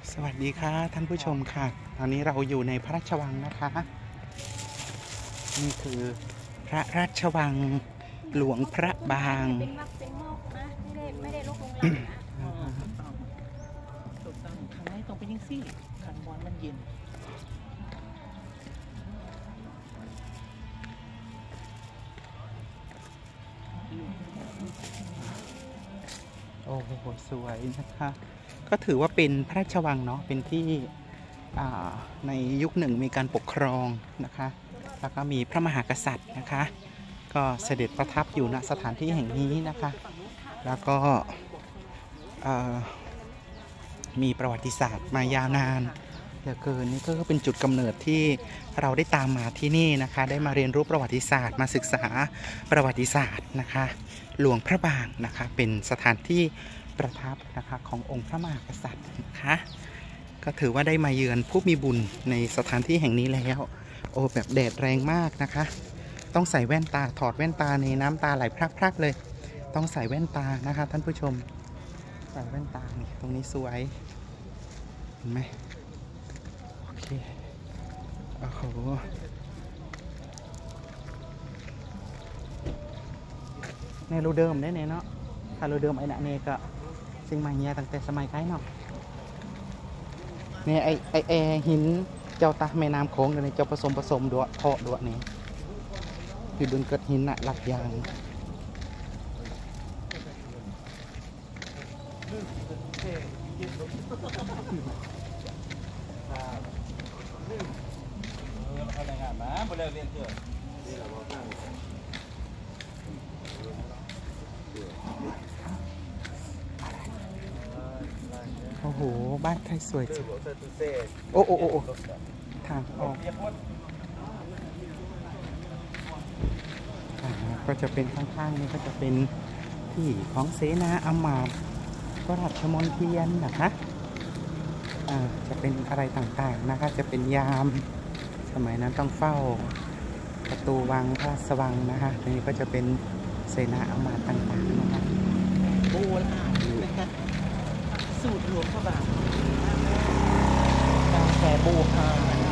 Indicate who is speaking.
Speaker 1: สวัสดีค่ะท่านผู้ชมค่ะตอนนี้เราอยู่ในพระราชวังนะคะนี่คือพระราชวังหลวงพระบาง
Speaker 2: เป็นวักเป็นมอกนะไม่ได้ลกลงหลังนะ
Speaker 3: ถูกต้องข้างในต้องเป็นยังซี่ข้างบนมันเย็น
Speaker 1: โอ้โหสวยนะคะก็ถือว่าเป็นพระราชวังเนาะเป็นที่ในยุคหนึ่งมีการปกครองนะคะแล้วก็มีพระมหากษัตริย์นะคะก็เสด็จประทับอยู่ณสถานที่แห่งนี้นะคะแล้วก็มีประวัติศาสตร์มายาวนานเหลือเกินนี่ก็เป็นจุดกำเนิดที่เราได้ตามมาที่นี่นะคะได้มาเรียนรู้ประวัติศาสตร์มาศึกษาประวัติศาสตร์นะคะหลวงพระบางนะคะเป็นสถานที่ประทับนะคะขององค์พระมหากษัตริย์นะคะก็ถือว่าได้มาเยือนผู้มีบุญในสถานที่แห่งนี้แล้วโอ้แบบแดดแรงมากนะคะต้องใส่แว่นตาถอดแว่นตาในน้ำตาไหลพรากๆเลยต้องใส่แว่นตานะคะท่านผู้ชมใส่แว่นตานี่ตรงนี้สวยเห็นไหมโอเคโอ้โหในรูเดิมได้เนาะถ้ารูเดิมไอ้น่ะเนี่ยก็สิ่งใหม่เนี่ยตั้งแต่สมัยไกลเนาะเนี่ยไอหินเจ้าตาแม่น้ำโขงในเจ้าผสมด้วยเพาะด้วยนี่อยู่บนเกิดหินน่ะหลักยางโอ้โหบ้านไทยสวยจังโอ้ทางออกก็จะเป็นข้างๆนี่ก็จะเป็นที่ของเสนาอำมาตย์พระราชมณฑีนะคะจะเป็นอะไรต่างๆนะคะจะเป็นยามสมัยนั้นต้องเฝ้าประตูวังพระราชวังนะคะนี่ก็จะเป็นเสนาอำมาตย์ต่างๆนะคะ
Speaker 3: โบราณนะคะสูตรหลวงพระบางกาแฟโบราณ